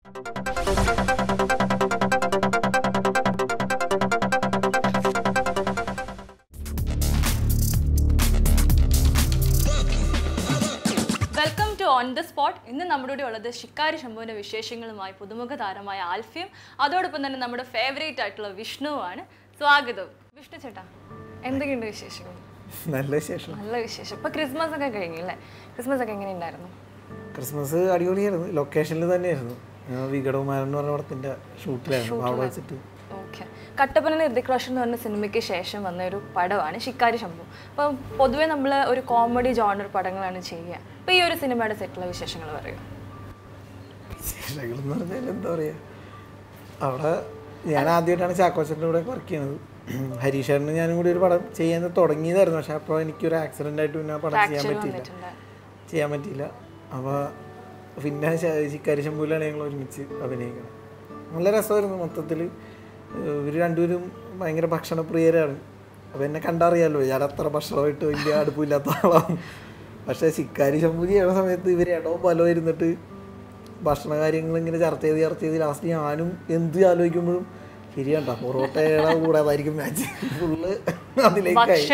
Welcome to on the spot. ഇന്ന് നമ്മുടെ കൂടെ ഉള്ളത് ശിക്കാരി ശംഭുവിൻ്റെ വിശേഷങ്ങളുമായി പുതുമുഖ താരമായ ആൽഫിയും അതോടൊപ്പം തന്നെ നമ്മുടെ ഫേവറേറ്റ് ആയിട്ടുള്ള വിഷ്ണുവാണ്. സ്വാഗതം വിഷ്ണു ചേട്ടാ. എന്തൊക്കെയുണ്ട് വിശേഷങ്ങൾ? നല്ല വിശേഷം. നല്ല വിശേഷം. ഇപ്പൊ ക്രിസ്മസ് ഒക്കെ കഴിഞ്ഞില്ലേ? ക്രിസ്മസ് ഒക്കെ എങ്ങനെയുണ്ടായിരുന്നു? ക്രിസ്മസ് അടിപൊളിയായിരുന്നു. ലൊക്കേഷനിൽ തന്നെയായിരുന്നു. വികടകുമാരൻ എന്ന് പറഞ്ഞ പടത്തിന്റെ ഷൂട്ടിലായിരുന്നു അവിടെ വെച്ചിട്ട്. ഓക്കെ. കട്ടപ്പന ഹൃതിക് റോഷൻ എന്ന് പറഞ്ഞ സിനിമയ്ക്ക് ശേഷം വന്ന ഒരു പടമാണ് ശിക്കാരി ശംഭു. അപ്പം പൊതുവെ നമ്മൾ ഒരു കോമഡി ജോണർ പടങ്ങളാണ് ചെയ്യുക. അപ്പോൾ ഈ ഒരു സിനിമയുടെ സെറ്റിലെ വിശേഷങ്ങൾ പറയുക. വിശേഷങ്ങൾ എന്ന് പറഞ്ഞാൽ എന്താ പറയുക, അവിടെ ഞാൻ ആദ്യമായിട്ടാണ് ചാക്കോച്ചൻ്റെ കൂടെ വർക്ക് ചെയ്യുന്നത്. ഹരീഷേട്ടന് ഞാനും കൂടി ഒരു പടം ചെയ്യാൻ തുടങ്ങിയതായിരുന്നു. പക്ഷെ അപ്പോൾ എനിക്കൊരു ആക്സിഡൻ്റ് ആയിട്ട് പിന്നെ ആ പടം ചെയ്യാൻ പറ്റിയില്ല. അപ്പോൾ പിന്നെ ശിക്കാരി ശംഭുവിലാണ് ഞങ്ങൾ ഒരുമിച്ച് അഭിനയിക്കുന്നത്. നല്ല രസമായിരുന്നു. മൊത്തത്തിൽ ഇവർ രണ്ടുപേരും ഭയങ്കര ഭക്ഷണപ്രിയരാണ്. അപ്പോൾ എന്നെ കണ്ടറിയാമല്ലോ, ഞാൻ അത്ര ഭക്ഷണമായിട്ട് വലിയ അടുപ്പില്ലാത്ത ആളാണ്. പക്ഷേ ശിക്കാരി ശംഭു ചെയ്യുന്ന സമയത്ത് ഇവർ ഇടവും പലവും ഇരുന്നിട്ട് ഭക്ഷണ കാര്യങ്ങൾ ഇങ്ങനെ ചർച്ച ചെയ്ത് ലാസ്റ്റ് ഞാനും എന്ത് ആലോചിക്കുമ്പോഴും ശരിയാണ്ട പൊറോട്ടയുടെ കൂടെ അതായിരിക്കും മാച്ച്. ഫുള്ള് അതിലേക്കായി.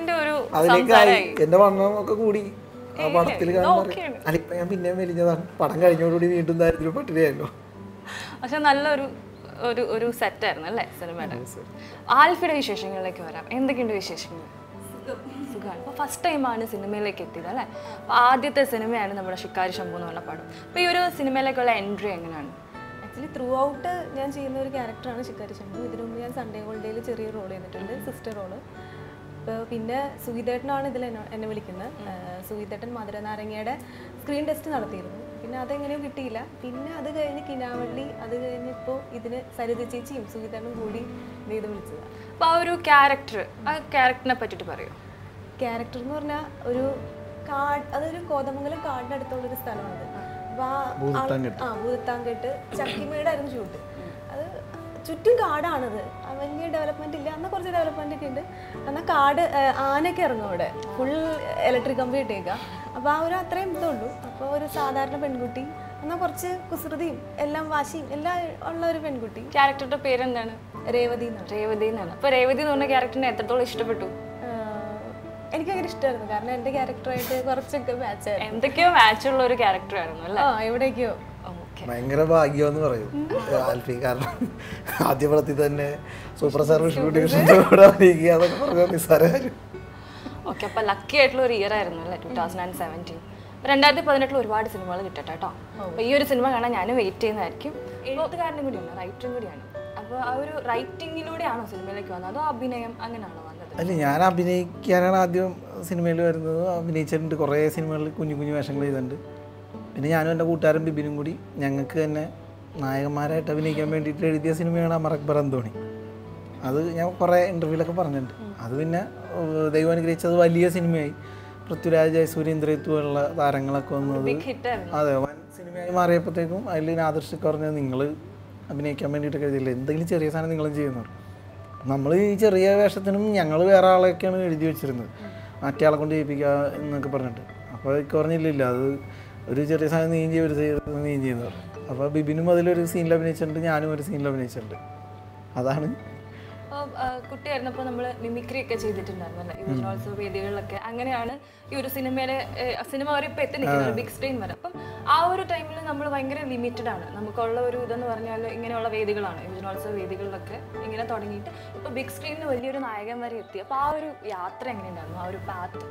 എൻ്റെ വണ്ണം ഒക്കെ കൂടി ആ പടത്തിൽ കാണാൻ. അല്ലിപ്പം ഞാൻ പിന്നെയും മെലിഞ്ഞതാണ്. പടം കഴിഞ്ഞോടുകൂടി വീണ്ടും ദാരിദ്ര്യം പട്ടിണിയായല്ലോ. പക്ഷെ നല്ലൊരു ഒരു സെറ്റായിരുന്നു അല്ലേ സിനിമയുടെ? ആൽഫിയുടെ വിശേഷങ്ങളിലേക്ക് വരാം. എന്തൊക്കെയുണ്ട് വിശേഷങ്ങൾ? സുഖമാണ്. അപ്പോൾ ഫസ്റ്റ് ടൈമാണ് സിനിമയിലേക്ക് എത്തിയത് അല്ലേ? അപ്പോൾ ആദ്യത്തെ സിനിമയാണ് നമ്മുടെ ശിക്കാരി ശംഭു എന്ന് പറഞ്ഞ പടം. അപ്പോൾ ഈ ഒരു സിനിമയിലേക്കുള്ള എൻട്രി എങ്ങനെയാണ്? ആക്ച്വലി ത്രൂ ഔട്ട് ഞാൻ ചെയ്യുന്ന ഒരു ക്യാരക്ടറാണ് ശിക്കാരി ശംഭു. ഇതിനു മുമ്പ് ഞാൻ സൺഡേ ഹോളിഡേയിൽ ചെറിയ റോൾ ചെയ്തിട്ടുണ്ട്, സിസ്റ്റർ റോള്. അപ്പോൾ പിന്നെ സുഹിതേട്ടനാണ് ഇതിൽ എന്നെ വിളിക്കുന്നത്. സുഹിതേട്ടൻ മധുരനാരങ്ങയുടെ സ്ക്രീൻ ടെസ്റ്റ് നടത്തിയിരുന്നു. പിന്നെ അതെങ്ങനെയോ കിട്ടിയില്ല. പിന്നെ അത് കഴിഞ്ഞ് കിനാവള്ളി, അത് കഴിഞ്ഞിപ്പോൾ ഇതിന് സരിത ചേച്ചിയും സുഹിതേട്ടനും കൂടി ഇത് വിളിച്ചതാണ്. അപ്പോൾ ആ ഒരു ക്യാരക്ടറിനെ പറ്റിയിട്ട് പറയൂ. ക്യാരക്ടർ എന്ന് പറഞ്ഞാൽ ഒരു അതൊരു കോതമംഗലം കാടിൻ്റെ അടുത്തുള്ളൊരു സ്ഥലമാണത്. അപ്പോൾ ഭൂതത്താങ്കെട്ട് ചക്കിമേടായിരുന്നു ഷൂട്ട്. അത് ചുറ്റും കാടാണത്. വലിയ ഡെവലപ്മെന്റ് ഇല്ല. എന്നാൽ കുറച്ച് ഡെവലപ്മെന്റ് ഒക്കെ ഉണ്ട്. എന്നാൽ കാട് ആനയൊക്കെ ഇറങ്ങും അവിടെ. ഫുൾ ഇലക്ട്രിക് കമ്പി ഇട്ടേക്കുക. അപ്പോൾ ആ ഒരു അത്രയും ഇതുള്ളൂ. അപ്പോൾ ഒരു സാധാരണ പെൺകുട്ടി, എന്നാൽ കുറച്ച് കുസൃതിയും എല്ലാം വാശിയും എല്ലാം ഉള്ള ഒരു പെൺകുട്ടി. ക്യാരക്ടറുടെ പേരെന്താണ്? രേവതി എന്നാണ്. രേവതി എന്നാണ്. അപ്പോൾ രേവതി എന്ന് പറഞ്ഞ ക്യാരക്ടറിനെ എത്രത്തോളം ഇഷ്ടപ്പെട്ടു? എനിക്ക് ഭയങ്കര ഇഷ്ടമായിരുന്നു. കാരണം എൻ്റെ ക്യാരക്ടറായിട്ട് കുറച്ചൊക്കെ മാച്ചായിരുന്നു. എന്തൊക്കെയോ മാച്ചുള്ള ഒരു ക്യാരക്ടറായിരുന്നു അല്ലേ? എവിടേക്കോ ഭയങ്കര ഭാഗ്യമെന്ന് പറയും ആൽഫി. കാരണം ആദ്യ പടത്തിൽ തന്നെ സൂപ്പർ സർവീസ് അതൊക്കെ പറഞ്ഞ നിസ്സാരം. ഓക്കെ. അപ്പോൾ ലക്കി ആയിട്ടുള്ള ഒരു ഇയർ ആയിരുന്നു അല്ലേ 2017? 2018 ഒരുപാട് സിനിമകൾ കിട്ടട്ടെ കേട്ടോ. അപ്പോൾ ഈ ഒരു സിനിമ കാണാൻ ഞാൻ വെയിറ്റ് ചെയ്യുന്നതായിരിക്കും. എഴുത്തുകാരനും കൂടിയാണ്, റൈറ്ററും കൂടിയാണ്. അപ്പോൾ ആ ഒരു റൈറ്റിങ്ങിലൂടെയാണോ സിനിമയിലേക്ക് വന്നത്, അതോ അഭിനയം അങ്ങനെയാണോ വന്നത്? അല്ല, ഞാൻ അഭിനയിക്കാനാണ് ആദ്യം സിനിമയിൽ വരുന്നത്. അഭിനയിച്ചിട്ടുണ്ട്, കുറേ സിനിമകളിൽ കുഞ്ഞു കുഞ്ഞു വേഷങ്ങൾ ചെയ്തിട്ടുണ്ട്. പിന്നെ ഞാനും എൻ്റെ കൂട്ടുകാരൻ ബിബിനും കൂടി ഞങ്ങൾക്ക് തന്നെ നായകന്മാരായിട്ട് അഭിനയിക്കാൻ വേണ്ടിയിട്ട് എഴുതിയ സിനിമയാണ് അമർ അക്ബർ അന്തോണി. അത് ഞാൻ കുറേ ഇൻ്റർവ്യൂലൊക്കെ പറഞ്ഞിട്ടുണ്ട്. അത് പിന്നെ ദൈവം അനുഗ്രഹിച്ചത് വലിയ സിനിമയായി. പൃഥ്വിരാജ്, ജയസൂര്യ, ഇന്ദ്രജിത്ത് പോലുള്ള താരങ്ങളൊക്കെ വന്നത് അതെ വൻ സിനിമയായി മാറിയപ്പോഴത്തേക്കും അതിൽ ആദർശിക്ക് പറഞ്ഞത് നിങ്ങൾ അഭിനയിക്കാൻ വേണ്ടിയിട്ടൊക്കെ എഴുതിയില്ല, എന്തെങ്കിലും ചെറിയ സാധനം നിങ്ങളും ചെയ്യുന്നു. നമ്മൾ ഈ ചെറിയ വേഷത്തിനും ഞങ്ങൾ വേറെ ആളെയൊക്കെയാണ് എഴുതി വെച്ചിരുന്നത്, മറ്റേ ആളെ കൊണ്ട് ചെയ്യിപ്പിക്കുക എന്നൊക്കെ പറഞ്ഞിട്ട്. അപ്പോൾ എനിക്ക് പറഞ്ഞില്ല, അത് ഒരു ചെറിയ സാധനം നീയും ചെയ്യും, ഒരു നീയും ചെയ്യുന്നു പറഞ്ഞു. അപ്പോൾ ബിബിനും അതിലൊരു സീനിൽ അഭിനയിച്ചിട്ടുണ്ട്, ഞാനും ഒരു സീനിൽ അഭിനയിച്ചിട്ടുണ്ട്. അതാണ്. കുട്ടിയായിരുന്നപ്പോൾ നമ്മൾ മിമിക്രി ഒക്കെ ചെയ്തിട്ടുണ്ടായിരുന്നു അല്ലേ, യുവജനോത്സവ വേദികളിലൊക്കെ. അങ്ങനെയാണ് ഈ ഒരു സിനിമ വരെ ഇപ്പോൾ എത്തി നിൽക്കുന്നത്, ബിഗ് സ്ക്രീൻ വരെ. അപ്പം ആ ഒരു ടൈമിൽ നമ്മൾ ഭയങ്കര ലിമിറ്റഡ് ആണ്. നമുക്കുള്ള ഒരു ഇതെന്ന് പറഞ്ഞാൽ ഇങ്ങനെയുള്ള വേദികളാണ്, യുവജനോത്സവ വേദികളിലൊക്കെ ഇങ്ങനെ തുടങ്ങിയിട്ട് ഇപ്പോൾ ബിഗ് സ്ക്രീനിൽ വലിയൊരു നായകൻ വരെ എത്തി. അപ്പോൾ ആ ഒരു യാത്ര എങ്ങനെയുണ്ടായിരുന്നു, ആ ഒരു പാത്ത്?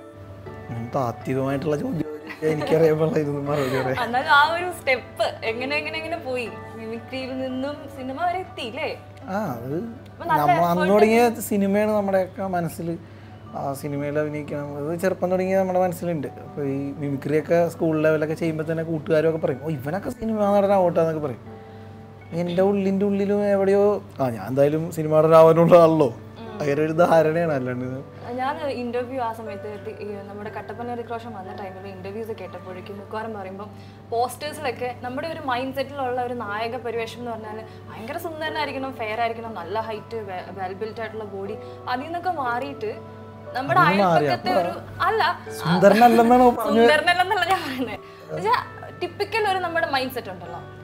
താത്വികമായിട്ടുള്ള ചോദ്യം എനിക്കറിയാൻ മറുപടി. എന്നാലും ആ ഒരു സ്റ്റെപ്പ് എങ്ങനെ പോയി, മിമിക്രിയിൽ നിന്നും സിനിമ വരെ എത്തിയില്ലേ? അത് നമ്മൾ അന്ന് തുടങ്ങിയ സിനിമയാണ് നമ്മുടെയൊക്കെ മനസ്സിൽ. ആ സിനിമയിൽ അഭിനയിക്കണം, അത് ചെറുപ്പം തുടങ്ങിയ നമ്മുടെ മനസ്സിലുണ്ട്. അപ്പോൾ ഈ മിമിക്രിയൊക്കെ സ്കൂൾ ലെവലൊക്കെ ചെയ്യുമ്പോൾ തന്നെ കൂട്ടുകാരൊക്കെ പറയും, ഓ ഇവനൊക്കെ സിനിമ നടനാവട്ടെന്നൊക്കെ പറയും. എൻ്റെ ഉള്ളിലും എവിടെയോ ഞാൻ എന്തായാലും സിനിമ നടനാവാനുള്ളതാണല്ലോ, അങ്ങനെ ഒരു ധാരണയാണ്. അല്ലാണ്ട് ഞാൻ ഇന്റർവ്യൂ ആ സമയത്ത് നമ്മുടെ കട്ടപ്പന ഹൃതിക് റോഷൻ വന്ന ടൈമിൽ ഇന്റർവ്യൂസ് കേട്ടപ്പോഴേക്കും മിക്കവാറും പറയുമ്പോൾ പോസ്റ്റേഴ്സിലൊക്കെ നമ്മുടെ ഒരു മൈൻഡ് സെറ്റിലുള്ള ഒരു നായക പരിവേഷം എന്ന് പറഞ്ഞാൽ ഭയങ്കര സുന്ദരനായിരിക്കണം, ഫെയർ ആയിരിക്കണം, നല്ല ഹൈറ്റ്, വെൽ ബിൽറ്റ് ആയിട്ടുള്ള ബോഡി. അതിൽ നിന്നൊക്കെ മാറിയിട്ട് നമ്മുടെ അയൽപക്കത്തെ ഒരു സുന്ദരനല്ലെന്നല്ല ഞാൻ പറയുന്നത്, ടിപ്പിക്കൽ ഒരു നമ്മുടെ മൈൻഡ് സെറ്റ് ഉണ്ടല്ലോ,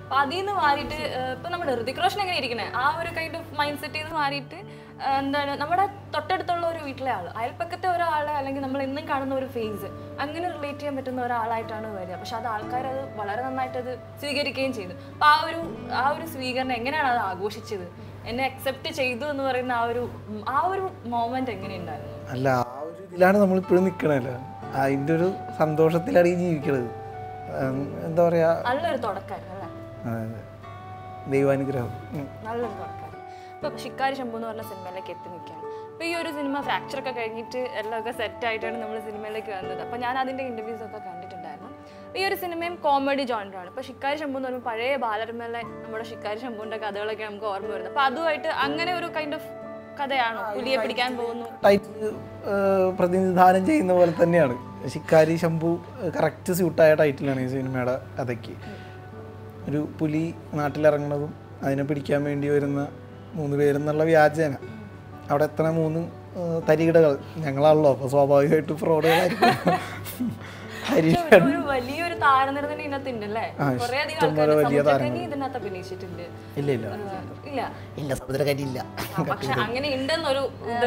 അപ്പൊ അതിൽ നിന്ന് മാറിയിട്ട് ഇപ്പൊ നമ്മുടെ ഋതിക് റോഷൻ എങ്ങനെ ഇരിക്കണേ ആ ഒരു കൈൻഡ് ഓഫ് മൈൻഡ് സെറ്റിൽ നിന്ന് മാറിയിട്ട് എന്താണ് നമ്മുടെ തൊട്ടടുത്തുള്ള ഒരു വീട്ടിലെ ആൾ, അയൽപ്പക്കത്തെ ഒരാളെ അല്ലെങ്കിൽ നമ്മൾ എന്നും കാണുന്ന ഒരു ഫേസ് അങ്ങനെ റിലേറ്റ് ചെയ്യാൻ പറ്റുന്ന ഒരാളായിട്ടാണ് വരിക. പക്ഷെ അത് ആൾക്കാർ അത് വളരെ നന്നായിട്ട് അത് സ്വീകരിക്കുകയും ചെയ്തു. അപ്പൊ ആ ഒരു സ്വീകരണം എങ്ങനെയാണ് അത് ആഘോഷിച്ചത്, എന്നെ അക്സെപ്റ്റ് ചെയ്തു എന്ന് പറയുന്ന ആ ഒരു മൊമെന്റ് എങ്ങനെയുണ്ടായിരുന്നു? അല്ല, ആ ഒരു ഇതിലാണ് നമ്മളിപ്പോഴും നിൽക്കണല്ലോ, അതിൻ്റെ ഒരു സന്തോഷത്തിലാണ് ഈ ജീവിക്കണത്. എന്താ പറയാ, നല്ലൊരു തുടക്കമായിരുന്നു അല്ലേ? ദൈവാനുഗ്രഹം. നല്ലൊരു തുടക്കമായിരുന്നു. ഇപ്പൊ ശിക്കാരി ശംഭു എന്ന് പറഞ്ഞ സിനിമയിലേക്ക് എത്തി നിൽക്കുകയാണ്. അപ്പൊ ഈ ഒരു സിനിമ ഫ്രാക്ചറൊക്കെ കഴിഞ്ഞിട്ട് എല്ലാമൊക്കെ സെറ്റ് ആയിട്ടാണ് നമ്മൾ സിനിമയിലേക്ക് വന്നത്. അപ്പൊ ഞാൻ അതിന്റെ ഇന്റർവ്യൂസ് ഒക്കെ കണ്ടിട്ടുണ്ടായിരുന്നു. ഈ ഒരു സിനിമയും കോമഡി ജോണറാണ്. ഇപ്പൊ ശിക്കാരി ശംഭു എന്ന് പറയുമ്പോൾ പഴയ ബാലരമയിലെ നമ്മുടെ ശിക്കാരി ശംഭുവിന്റെ കഥകളൊക്കെ നമുക്ക് ഓർമ്മ വരുന്നത്. അപ്പൊ അതുമായിട്ട് അങ്ങനെ ഒരു കൈൻഡ് ഓഫ് കഥയാണോ? പുലിയെ പിടിക്കാൻ പോകുന്നു ടൈറ്റിൽ പ്രതിനിധാനം ചെയ്യുന്ന പോലെ തന്നെയാണ്. ശിക്കാരി ശംഭു കറക്റ്റ് സ്യൂട്ടായ ടൈറ്റിലാണ് ഈ സിനിമയുടെ കഥയ്ക്ക്. ഒരു പുലി നാട്ടിലിറങ്ങുന്നതും അതിനെ പിടിക്കാൻ വേണ്ടി വരുന്ന 3 പേരെന്നുള്ള വ്യാജേന അവിടെ എത്തണ 3 തരികിടകൾ ഞങ്ങളാണല്ലോ, അപ്പോൾ സ്വാഭാവികമായിട്ട് ഫ്രോഡുകളായിരിക്കും. വലിയൊരു താരനിര തന്നെ ഇതിനകത്തുണ്ട് അല്ലേ? ഇതിനകത്ത് അഭിനയിച്ചിട്ടുണ്ട്. ഇല്ല സമുദ്രകരി ഇല്ല. പക്ഷെ അങ്ങനെ ഉണ്ടെന്നൊരു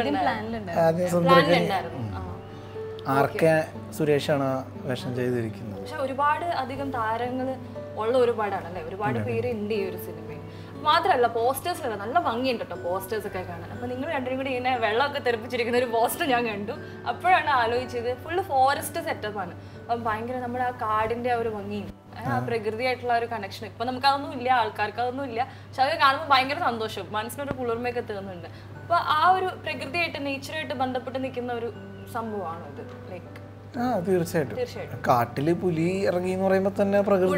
ആർക്കെ സുരേഷാണ് വേഷം ചെയ്തിരിക്കുന്നത്. പക്ഷെ ഒരുപാട് അധികം താരങ്ങൾ ഉള്ള ഒരുപാടാണല്ലേ, ഒരുപാട് പേര് ഉണ്ട് ഈ ഒരു സിനിമയിൽ. മാത്രമല്ല പോസ്റ്റേഴ്സിലല്ല നല്ല ഭംഗിയുണ്ട് കേട്ടോ പോസ്റ്റേഴ്സ് ഒക്കെ കാണാൻ. അപ്പൊ നിങ്ങൾ രണ്ടും കൂടി ഇങ്ങനെ വെള്ളമൊക്കെ തെറിപ്പിച്ചിരിക്കുന്ന ഒരു പോസ്റ്റർ ഞാൻ കണ്ടു. അപ്പോഴാണ് ആലോചിച്ചത് ഫുള്ള് ഫോറസ്റ്റ് സെറ്റപ്പാണ്. അപ്പം ഭയങ്കര നമ്മുടെ ആ കാടിന്റെ ആ ഒരു ഭംഗിയും ആ പ്രകൃതിയായിട്ടുള്ള ഒരു കണക്ഷൻ ഇപ്പൊ നമുക്ക് അതൊന്നും ഇല്ല, ആൾക്കാർക്ക് അതൊന്നും ഇല്ല. പക്ഷെ അത് കാണുമ്പോൾ ഭയങ്കര സന്തോഷം, മനസ്സിനൊരു കുളിർമയൊക്കെ തീർന്നുണ്ട്. അപ്പൊ ആ ഒരു പ്രകൃതിയായിട്ട് നേച്ചറായിട്ട് ബന്ധപ്പെട്ട് നിൽക്കുന്ന ഒരു സംഭവമാണ് ഇത്. ലൈക്ക് തീർച്ചയായിട്ടും കാട്ടില് പുലി ഇറങ്ങി എന്ന് പറയുമ്പോ തന്നെ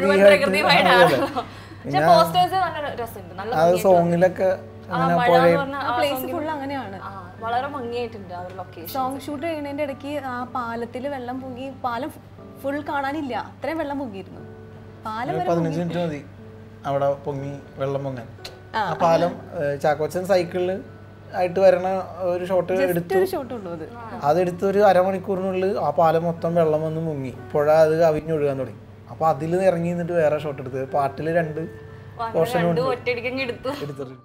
സോങ്ങിലൊക്കെ വളരെ ഭംഗിയായിട്ടുണ്ട് ആ ഒരു ലൊക്കേഷൻ. സോങ് ഷൂട്ട് ചെയ്യുന്നതിന്റെ ഇടയ്ക്ക് ആ പാലത്തിൽ വെള്ളം പൊങ്ങി, പാലം ഫുൾ കാണാനില്ല, അത്രയും വെള്ളം പൊങ്ങിയിരുന്നു. പാലം 15 മിനിറ്റ് മതി അവിടെ പൊങ്ങി വെള്ളം പൊങ്ങാൻ. ആ പാലം ചാക്കോച്ചൻ സൈക്കിളില് ആയിട്ട് വരണ ഒരു ഷോട്ട് അതെടുത്ത് ഒരു അരമണിക്കൂറിനുള്ളിൽ ആ പാലം മൊത്തം വെള്ളം വന്ന് മുങ്ങി, പുഴ അത് കവിഞ്ഞൊഴുകാൻ തുടങ്ങി. അപ്പൊ അതിൽ ഇറങ്ങി നിന്നിട്ട് വേറെ ഷോട്ട് എടുത്തത്. പാട്ടില് 2 പോർഷൻ എടുത്തിട്ടുണ്ട്.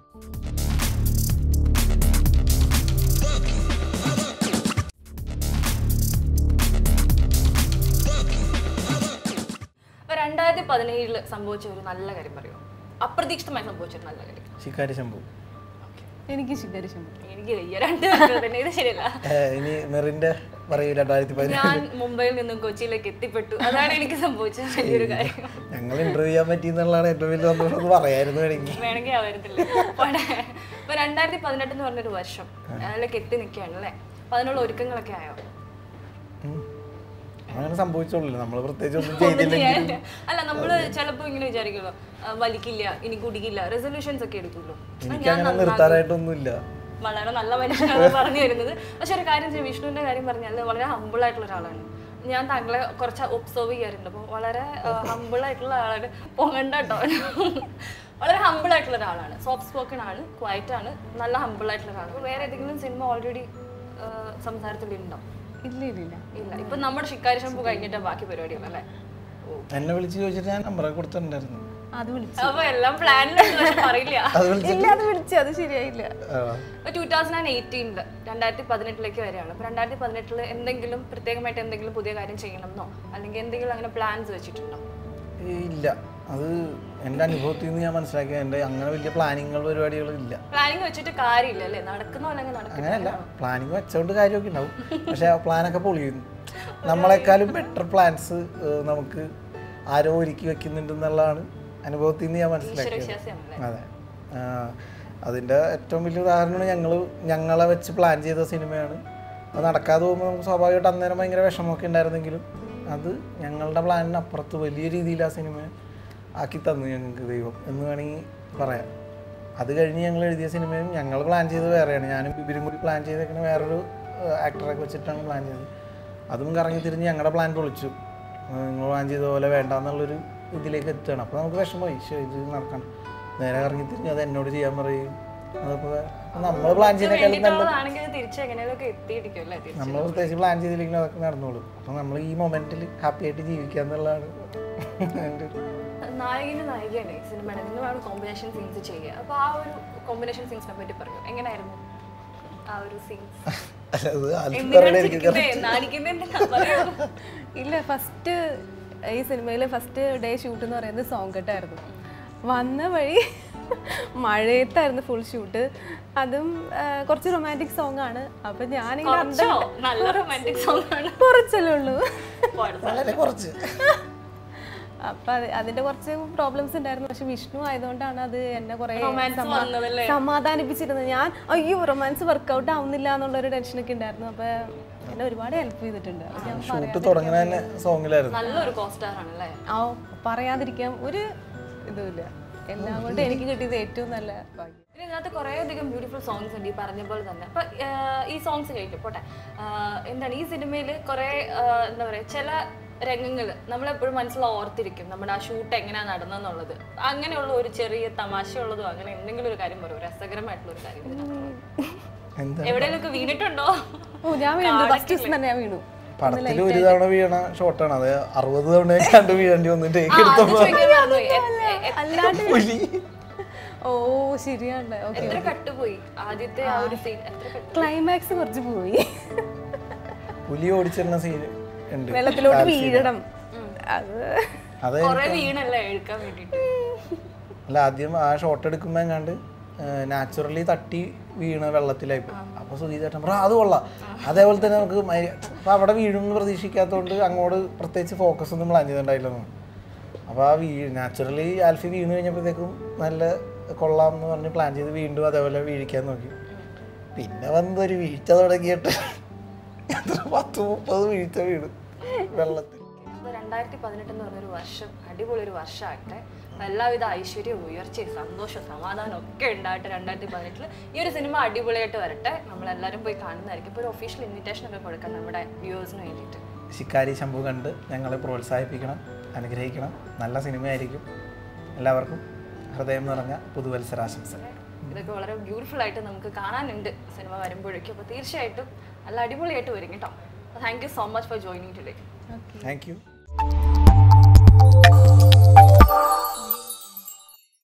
അപ്പൊ 2017 സംഭവിച്ച ഒരു നല്ല കാര്യം പറയുമോ? അപ്രതീക്ഷിതമായി സംഭവിച്ച ഒരു നല്ല കാര്യം. ശിക്കാരി ശംഭു. എനിക്ക് ശിക്കാരി ശംഭു. ഞാൻ മുംബൈയിൽ നിന്നും കൊച്ചിയിലേക്ക് എത്തിപ്പെട്ടു, അതാണ് എനിക്ക് സംഭവിച്ച വലിയൊരു കാര്യം. ഞങ്ങൾ ഇന്റർവ്യൂ ചെയ്യാൻ പറ്റിയെന്നുള്ളതാണ് ഏറ്റവും വലിയ സന്തോഷം. പറയായിരുന്നു വേണമെങ്കിൽ ആവരുന്നില്ല. ഇപ്പൊ 2018 എന്ന് പറഞ്ഞൊരു വർഷം അതിലേക്ക് എത്തി നിൽക്കുകയാണ് അല്ലേ? അപ്പൊ അതിനുള്ള ഒരുക്കങ്ങളൊക്കെ ആയോ? അങ്ങനെ സംഭവിച്ചോളൂ, നമ്മള് പ്രത്യേകിച്ച് ഒന്നും ചെയ്തില്ല. അല്ല, നമ്മള് ചിലപ്പോ ഇങ്ങനെ വിചാരിക്കുമല്ലോ, വലിക്കില്ല, ഇനി കുടിക്കില്ല, റെസൊല്യൂഷൻസ് ഒക്കെ എടുക്കുമല്ലോ. നിർത്താനായിട്ടൊന്നുമില്ല, വളരെ നല്ല മനുഷ്യനാണ് പറഞ്ഞു വരുന്നത്. പക്ഷെ ഒരു കാര്യം ചെയ്യും, വിഷ്ണുവിന്റെ കാര്യം പറഞ്ഞാൽ വളരെ ഹമ്പിൾ ആയിട്ടുള്ള ഒരാളാണ്. ഞാൻ താങ്കളെ കുറച്ച് ഒബ്സർവ് ചെയ്യാറുണ്ട്. അപ്പോൾ വളരെ ഹമ്പിൾ ആയിട്ടുള്ള ആളാണ്. പൊങ്ങണ്ട കേട്ടോ, വളരെ ഹമ്പിൾ ആയിട്ടുള്ള ഒരാളാണ്. സോഫ്റ്റ് സ്പോക്കൺ ആണ്, ക്വയറ്റ് ആണ്, നല്ല ഹമ്പിൾ ആയിട്ടുള്ള ഒരാളാണ്. വേറെ ഏതെങ്കിലും സിനിമ ഓൾറെഡി സംസാരത്തിലുണ്ടോ? ഇല്ല. ഇപ്പൊ നമ്മുടെ ശിക്കാരി ശംഭു കഴിഞ്ഞിട്ട് ബാക്കി പരിപാടികൾ അല്ലേ? എന്നെ വിളിച്ച് ചോദിച്ചിട്ട് ഞാൻ നമ്പർ കൊടുത്തിട്ടുണ്ടായിരുന്നു. അപ്പൊ എല്ലാം പ്ലാനിലാണ്, പറയില്ല. അത് ശരിയായില്ല. 2018 വരെയാണ്. അപ്പൊ 2018 എന്തെങ്കിലും പ്രത്യേകമായിട്ട് എന്തെങ്കിലും പുതിയ കാര്യം ചെയ്യണമെന്നോ അല്ലെങ്കിൽ എന്തെങ്കിലും അങ്ങനെ പ്ലാൻസ് വെച്ചിട്ടുണ്ടോ? ഇല്ല, അത് എന്റെ അനുഭവത്തിൽ നിന്ന് ഞാൻ മനസ്സിലാക്കി. എന്റെ അങ്ങനെ വലിയ പ്ലാനിങ്ങുകൾ പരിപാടികളും ഇല്ല. പ്ലാനിങ് വെച്ചിട്ട് കാര്യമില്ല അല്ലേ? നടക്കുന്നോ അല്ലെങ്കിൽ അങ്ങനെയല്ല, പ്ലാനിങ് വെച്ചോണ്ട് കാര്യമൊക്കെ ഉണ്ടാവും. പക്ഷെ ആ പ്ലാനൊക്കെ പൊളിയുന്നു. നമ്മളെക്കാളും ബെറ്റർ പ്ലാൻസ് നമുക്ക് ആരോ ഒരുക്കി വെക്കുന്നുണ്ടെന്നുള്ളതാണ് അനുഭവത്തിൽ നിന്ന് ഞാൻ മനസ്സിലാക്കിയത്. അതെ, അതിൻ്റെ ഏറ്റവും വലിയ ഉദാഹരണമാണ് ഞങ്ങളെ വെച്ച് പ്ലാൻ ചെയ്ത സിനിമയാണ്. അത് നടക്കാതെ പോകുമ്പോൾ നമുക്ക് സ്വാഭാവികമായിട്ട് അന്നേരം ഭയങ്കര വിഷമമൊക്കെ ഉണ്ടായിരുന്നെങ്കിലും അത് ഞങ്ങളുടെ പ്ലാനിന് അപ്പുറത്ത് വലിയ രീതിയിൽ ആ സിനിമ ആക്കി തന്നു ഞങ്ങൾക്ക് ദൈവം എന്ന് വേണമെങ്കിൽ പറയാം. അത് കഴിഞ്ഞ് ഞങ്ങൾ എഴുതിയ സിനിമയും ഞങ്ങൾ പ്ലാൻ ചെയ്തത് വേറെയാണ്. ഞാനും ബിബിനും കൂടി പ്ലാൻ ചെയ്തേക്കുന്ന വേറൊരു ആക്ടറൊക്കെ വെച്ചിട്ടാണ് പ്ലാൻ ചെയ്തത്. അതും കറങ്ങി തിരിഞ്ഞ് ഞങ്ങളുടെ പ്ലാൻ പൊളിച്ചു. നിങ്ങൾ പ്ലാൻ ചെയ്ത പോലെ വേണ്ട എന്നുള്ളൊരു ഇതിലേക്ക് എത്തുകയാണ്. അപ്പോൾ നമുക്ക് വിഷമമായി, ഇത് നടക്കണം. നേരെ കറങ്ങി തിരിഞ്ഞ് അത് എന്നോട് ചെയ്യാൻ പറയും. അതപ്പോൾ നമ്മൾ പ്ലാൻ ചെയ്തേക്കാളും നല്ലത് നമ്മൾ പ്രത്യേകിച്ച് പ്ലാൻ ചെയ്തില്ലെങ്കിൽ അതൊക്കെ നടന്നോളൂ. അപ്പോൾ നമ്മൾ ഈ മൊമെന്റിൽ ഹാപ്പി ആയിട്ട് ജീവിക്കുക എന്നുള്ളതാണ് എൻ്റെ നായകനും നായികയാണ് ഈ സിനിമയുടെ, നിങ്ങളാണ് കോമ്പിനേഷൻ സീൻസ് ചെയ്യുക. അപ്പോൾ ആ ഒരു കോമ്പിനേഷൻ സീൻസിനെ പറ്റി പറയൂ, എങ്ങനെയായിരുന്നു ആ ഒരു സീൻസ്? ഇല്ല, ഫസ്റ്റ് ഈ സിനിമയിലെ ഫസ്റ്റ് ഡേ ഷൂട്ട് എന്ന് പറയുന്നത് സോങ്കട്ടായിരുന്നു. വന്ന വഴി മഴയത്തായിരുന്നു ഫുൾ ഷൂട്ട്. അതും കുറച്ച് റൊമാൻറ്റിക് സോങ് ആണ്. അപ്പൊ ഞാനിങ്ങനെ കുറച്ചല്ലേ ഉള്ളൂ. അപ്പൊ അതിന്റെ കുറച്ച് പ്രോബ്ലംസ് ഉണ്ടായിരുന്നു. പക്ഷെ വിഷ്ണു ആയതുകൊണ്ടാണ് അത് എന്നെ കുറെ സമാധാനിപ്പിച്ചിരുന്നത്. ഞാൻ അയ്യോ റൊമാൻസ് വർക്ക്ഔട്ട് ആവുന്നില്ല എന്നുള്ളൊരു ടെൻഷനൊക്കെ ഉണ്ടായിരുന്നു. അപ്പൊ എന്നെ ഒരുപാട് ഹെൽപ്പ് ചെയ്തിട്ടുണ്ട്. ആ പറയാതിരിക്കാൻ ഒരു ഇതുമില്ല. എല്ലാം കൊണ്ട് എനിക്ക് കിട്ടിയത് ഏറ്റവും നല്ല ഭാഗ്യം. ഇതിനകത്ത് കുറേയധികം ബ്യൂട്ടിഫുൾ സോങ്സ് ഉണ്ട് ഈ പറഞ്ഞ പോലെ തന്നെ. അപ്പൊ ഈ സോങ്സ് കഴിക്കും പോട്ടെ, എന്താണ് ഈ സിനിമയിൽ കുറെ എന്താ പറയാ ചില രംഗങ്ങൾ നമ്മളെപ്പോഴും മനസ്സിൽ ഓർത്തിരിക്കും. നമ്മുടെ ആ ഷൂട്ട് എങ്ങനെയാ നടന്നെന്നുള്ളത്, അങ്ങനെയുള്ള ഒരു ചെറിയ തമാശയുള്ളതോ അങ്ങനെ എന്തെങ്കിലും ഒരു കാര്യം പറയും, രസകരമായിട്ടുള്ള ഒരു കാര്യം എവിടെയെങ്കിലും വീണിട്ടുണ്ടോ? ഞാൻ വീണു. പടത്തിൽ ഒരു തവണ വീണ ഷോട്ടാണ് അത്. 60 തവണ കണ്ടു വീഴേണ്ടി വന്നിട്ട് ഓ ശരിയാണ്. എത്ര കട്ട് പോയി ആദ്യത്തെ ആ ഒരു സീൻ? ക്ലൈമാക്സ് കുറച്ച് പോയി. പുലി ഓടിച്ചിരുന്ന സീൻ ഉണ്ട്, വെള്ളത്തിലോട്ട് വീഴണം. അല്ല ആദ്യം ആ ഷോട്ട് എടുക്കുമ്പോ എങ്ങാണ്ട് നാച്ചുറലി തട്ടി വീണ് വെള്ളത്തിലായി പോയി. അപ്പൊ സുധീർ ചേട്ടൻ പറഞ്ഞു അത് കൊള്ളാം. അതേപോലെ തന്നെ നമുക്ക് അപ്പൊ അവിടെ വീഴുമെന്ന് പ്രതീക്ഷിക്കാത്തതുകൊണ്ട് അങ്ങോട്ട് പ്രത്യേകിച്ച് ഫോക്കസ് ഒന്നും പ്ലാൻ ചെയ്തിട്ടുണ്ടായില്ലെന്നു. അപ്പോൾ ആ നാച്ചുറലി ആൽഫി വീണ് കഴിഞ്ഞപ്പോഴത്തേക്കും നല്ല കൊള്ളാം എന്ന് പറഞ്ഞ് പ്ലാൻ ചെയ്ത് വീണ്ടും അതേപോലെ വീഴിക്കാൻ നോക്കി. പിന്നെ വന്നൊരു വീഴ്ച തുടങ്ങിയിട്ട് 10-30 വീഴ്ച വീണ് വെള്ളത്തിൽ. 2018 എന്ന് പറഞ്ഞൊരു വർഷം അടിപൊളി ഒരു വർഷമാകട്ടെ. എല്ലാവിധ ഐശ്വര്യവും ഉയർച്ചയും സന്തോഷവും സമാധാനം ഒക്കെ ഉണ്ടായിട്ട് 2018 ഈ ഒരു സിനിമ അടിപൊളിയായിട്ട് വരട്ടെ. നമ്മളെല്ലാവരും പോയി കാണുന്നതായിരിക്കും. ഇപ്പോൾ ഒരു ഒഫീഷ്യൽ ഇൻവിറ്റേഷൻ ഒക്കെ കൊടുക്കാം നമ്മുടെ വ്യൂവേഴ്സിന് വേണ്ടിയിട്ട്. ശിക്കാരി ശംഭു കണ്ട് ഞങ്ങളെ പ്രോത്സാഹിപ്പിക്കണം, അനുഗ്രഹിക്കണം. നല്ല സിനിമയായിരിക്കും. എല്ലാവർക്കും ഹൃദയം നിറഞ്ഞ പുതുവത്സരാശംസകൾ. ഇതൊക്കെ വളരെ ബ്യൂട്ടിഫുൾ ആയിട്ട് നമുക്ക് കാണാനുണ്ട് സിനിമ വരുമ്പോഴേക്കും. അപ്പോൾ തീർച്ചയായിട്ടും നല്ല അടിപൊളിയായിട്ട് വരും കേട്ടോ. Thank you so much for joining today. Thank U.